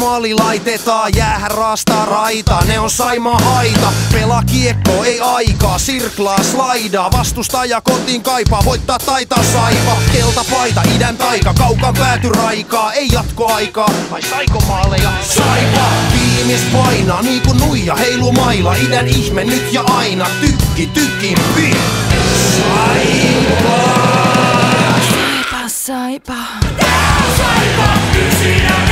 maali laitetaan, jäähän raastaa raita. Ne on Saimaa haita, pelaa kiekko, ei aikaa, sirklaa, slaidaa. Vastustaja kotiin kaipaa, voittaa taitaa Saipa. Kelta paita, idän taika, kaukaan pääty raikaa. Ei jatkoaikaa, vai saiko maaleja? Saipa! Tiimis painaa niinku nuija, heilu mailla. Idän ihme nyt ja aina, tykki tykimpi. Saipa! Saipa, Saipa. Tää on Saipa, 9